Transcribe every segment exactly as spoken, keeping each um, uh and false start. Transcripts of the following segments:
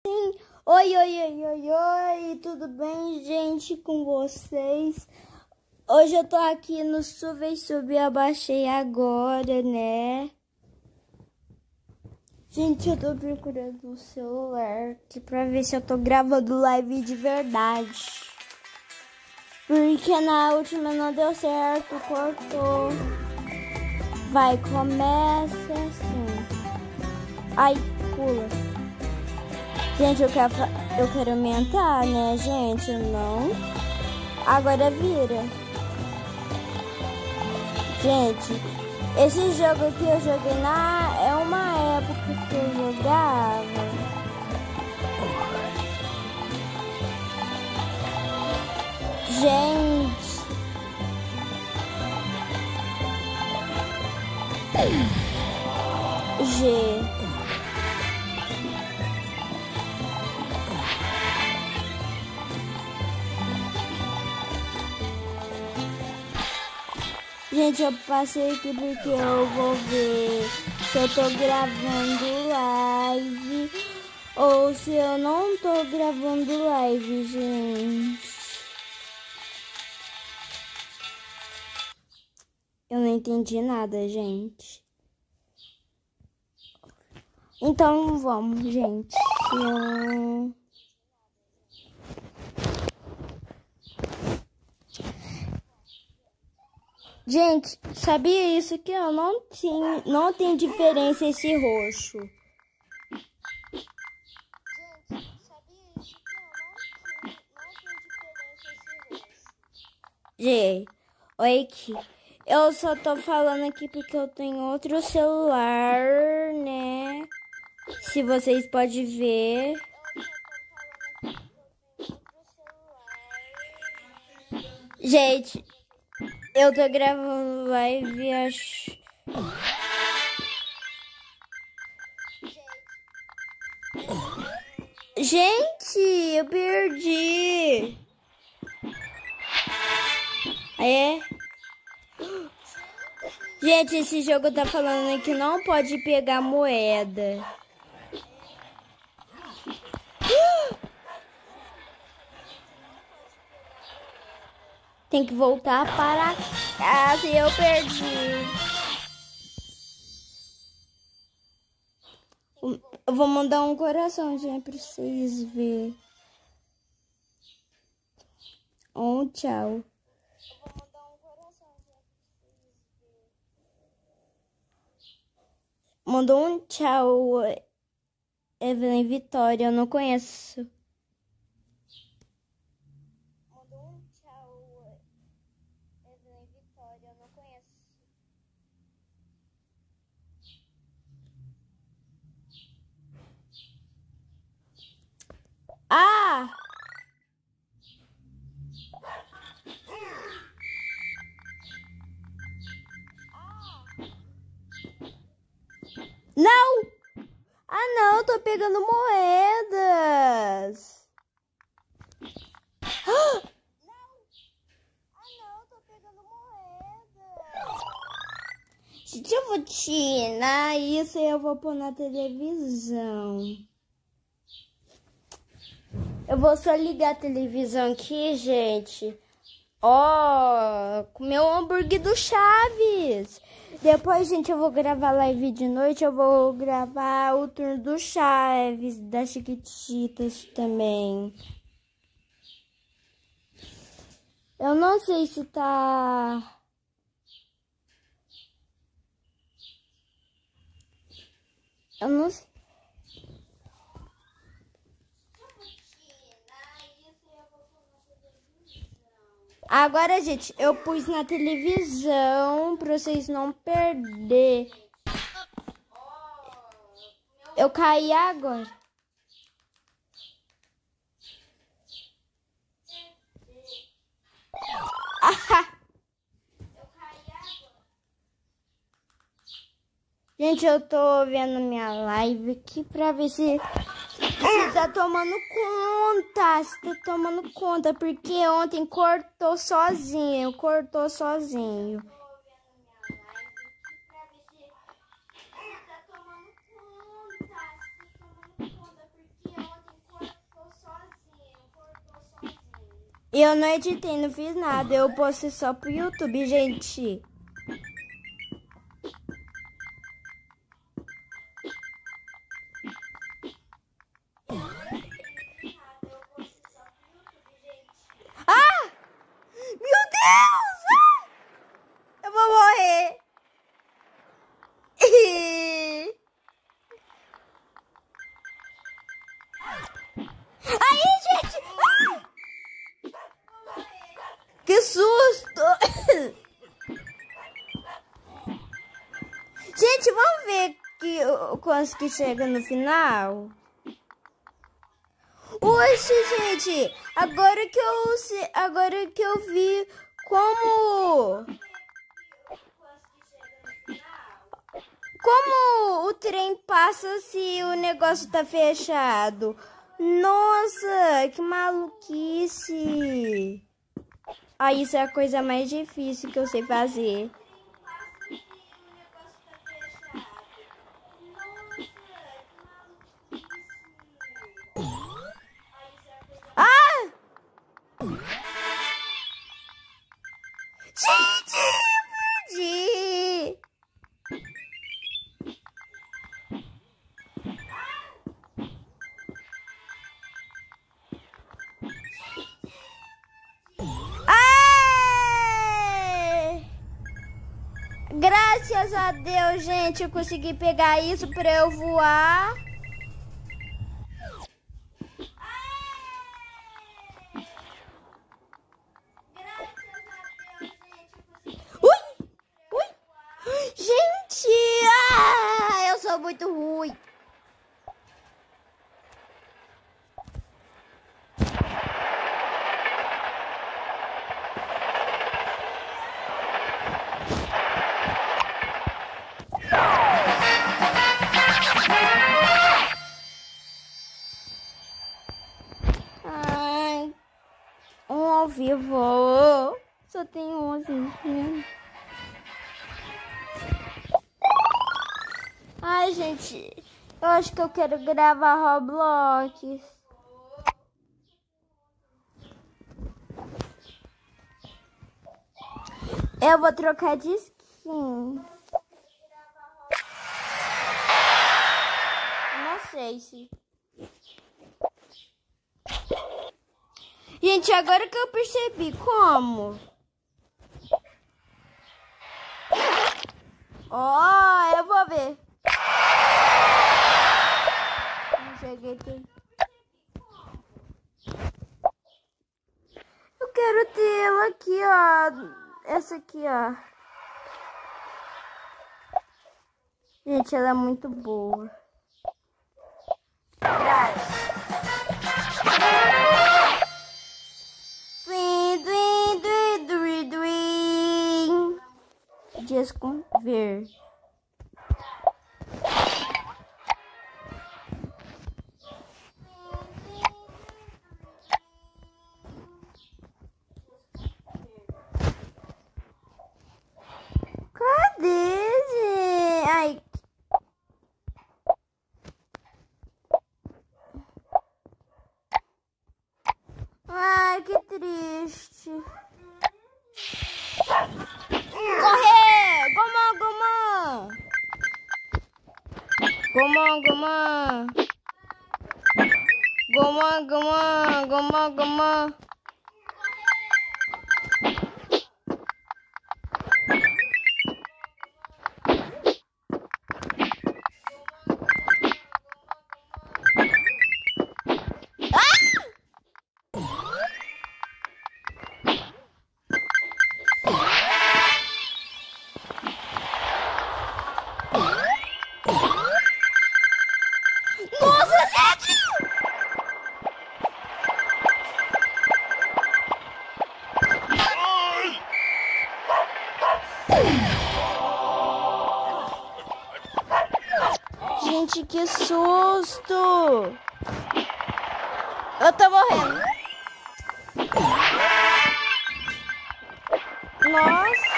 sim. Oi, oi, oi, oi, oi, tudo bem, gente, com vocês? Hoje eu tô aqui no Sub Sub, eu abaixei agora, né? Gente, eu tô procurando o celular aqui pra ver se eu tô gravando live de verdade. Porque na última não deu certo, cortou. Vai, começa assim. Ai, pula. Gente, eu quero, eu quero aumentar, né, gente? Não. Agora vira. Gente, esse jogo aqui eu joguei na... É uma época que eu jogava. Gente. G. Gente, eu passei aqui porque eu vou ver se eu tô gravando live ou se eu não tô gravando live, gente. Eu não entendi nada, gente. Então vamos, gente. Eu... Gente, sabia isso que eu não tinha, não tem diferença esse roxo. Gente, sabia isso que eu não tinha, não tem diferença esse roxo. Gente, oi aqui. Eu só tô falando aqui porque eu tenho outro celular, né? Se vocês podem ver. Gente, eu tô gravando live, acho. Gente, eu perdi. É? Gente, esse jogo tá falando que não pode pegar moeda. Tem que voltar para casa e eu perdi. Eu vou mandar um coração, gente, pra vocês verem. Um tchau. Mandou um tchau, Evelyn Vitória, eu não conheço. Mandou um tchau, Evelyn Vitória, eu não conheço. Ah! Não! Ah, não, eu tô pegando moedas. Ah! Não! Ah, não, eu tô pegando moedas. Gente, eu vou tirar isso e eu vou pôr na televisão. Eu vou só ligar a televisão aqui, gente. Ó, oh, comer o hambúrguer do Chaves. Depois, gente, eu vou gravar live de noite. Eu vou gravar o turno do Chaves, das Chiquititas também. Eu não sei se tá... Eu não sei. Agora, gente, eu pus na televisão pra vocês não perder. Eu caí agora. Gente, eu tô vendo minha live aqui pra ver se... Se tá tomando conta, se tá tomando conta, porque ontem cortou sozinho, cortou sozinho. Eu não editei, não fiz nada. Eu postei só pro YouTube, gente. Ah! Meu Deus! Ah! Eu vou morrer. Aí, gente! Ah! Que susto! Gente, vamos ver que, quantos que chega no final. Oxe, gente! Agora que eu se- agora que eu vi como como o trem passa se o negócio tá fechado. Nossa, que maluquice! Ah, isso é a coisa mais difícil que eu sei fazer. Ah! Gente, eu perdi! Ai! Graças a Deus, gente, eu consegui pegar isso pra eu voar. Ui! Ui! Gente! Ah, eu sou muito ruim. Ai, um ao vivo. Só tem onze. Né? Ai, gente, eu acho que eu quero gravar Roblox. Eu vou trocar de skin. Não sei se... Gente, agora que eu percebi como. Ó, oh, eu vou ver. Não cheguei aqui. Eu quero ter ela aqui, ó. Essa aqui, ó. Gente, ela é muito boa. Desconver. Cadê, gente? Ai. Ai, que triste. Correr! Goma, goma! Goma, goma! Goma, goma! Goma, goma! Nossa, gente! Gente, que susto! Eu tô morrendo. Nossa!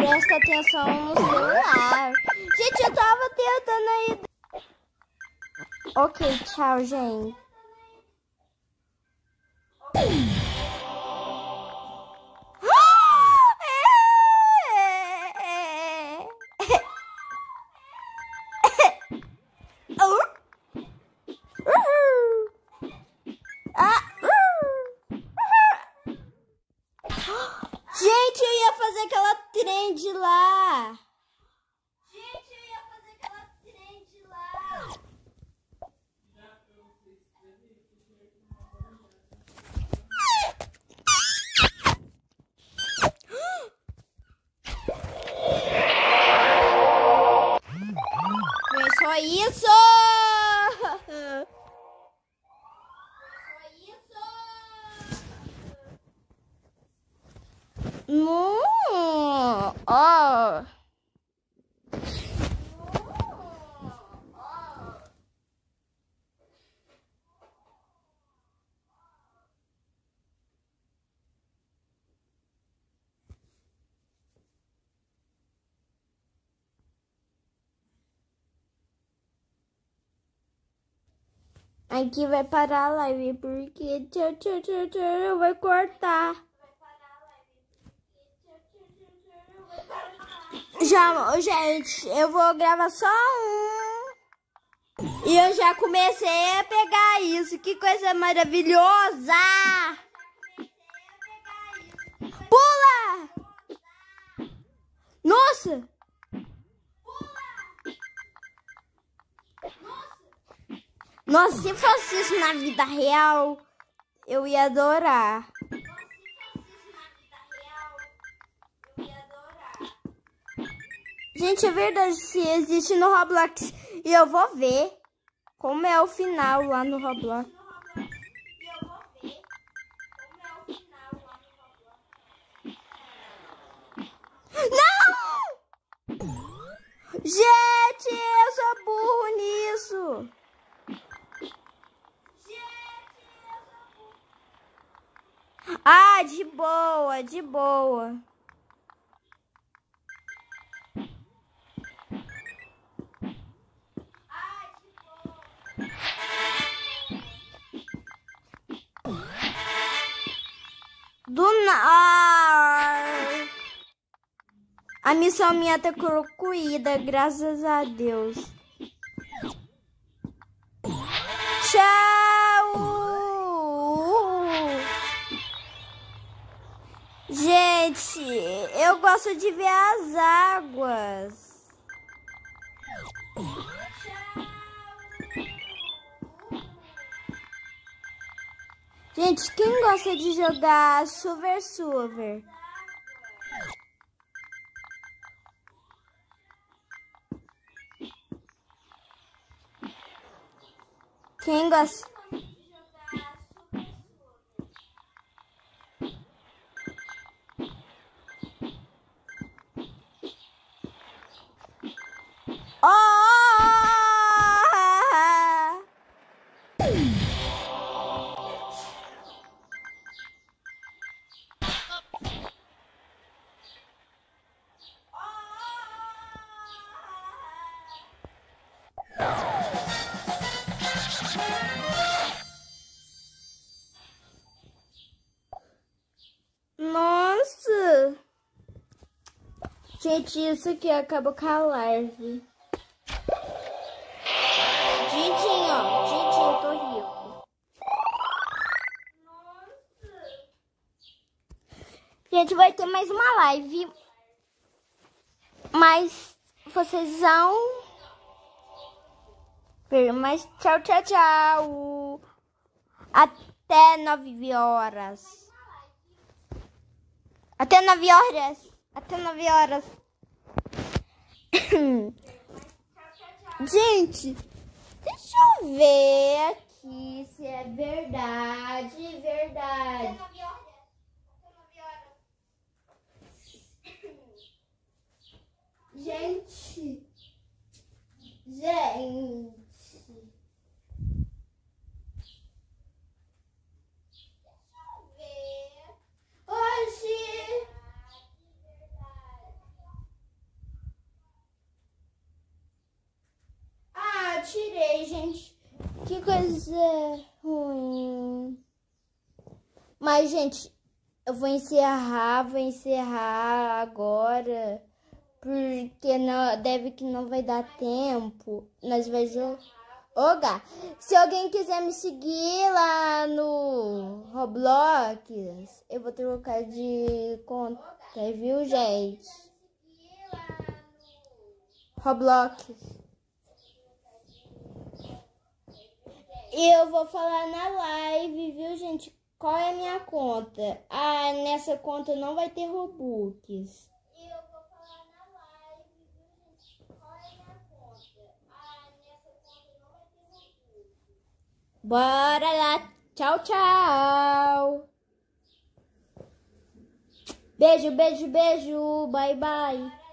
Presta atenção no celular. Gente, eu tava tentando aí. Ok, tchau, gente. Gente, eu ia fazer aquela trend lá. Gente, eu ia fazer aquela trend lá. Foi só isso. Não, ó. Aqui vai parar a live porque tchau, tchau, tchau, tchau, vai cortar. Já, gente, eu vou gravar só um. E eu já comecei a pegar isso. Que coisa maravilhosa! Pula! Nossa! Nossa, se fosse isso na vida real, eu ia adorar. Gente, é verdade, se existe no Roblox. E eu vou ver como é o final lá no Roblox. Não! Gente, eu sou burro nisso. Ah, de boa, de boa. Do nada. A missão minha tá concluída, graças a Deus. Tchau! Gente, eu gosto de ver as águas. Gente, quem gosta de jogar Super Super? Quem gosta? Oh! Nossa! Gente, isso aqui acaba com a live. Didinho, ó. Didinho, tô rico. Nossa! Gente, vai ter mais uma live. Mas vocês vão ver. Mas tchau, tchau, tchau. Até nove horas. Até nove horas. Até nove horas. Gente, deixa eu ver aqui se é verdade, verdade. Até nove horas. Até nove horas. Gente. Gente. Hoje Oi, gente. Eu vou encerrar, vou encerrar agora. Porque não, deve que não vai dar tempo. Nós vai jogar. Se alguém quiser me seguir lá no Roblox, eu vou trocar de conta, viu, gente? Roblox. E eu vou falar na live, viu, gente? Qual é a minha conta? Ah, nessa conta não vai ter Robux. E eu vou falar na live, viu, gente? Qual é a minha conta? Ah, nessa conta não vai ter Robux. Bora lá. Tchau, tchau. Beijo, beijo, beijo. Bye, bye.